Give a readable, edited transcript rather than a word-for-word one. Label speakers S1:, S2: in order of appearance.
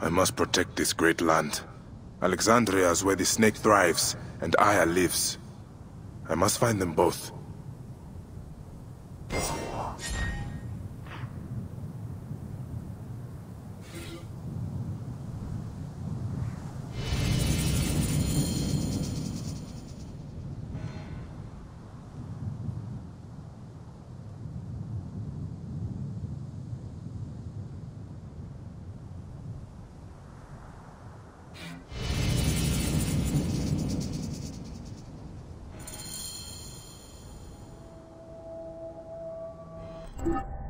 S1: I must protect this great land. Alexandria is where the snake thrives, and Aya lives. I must find them both.
S2: You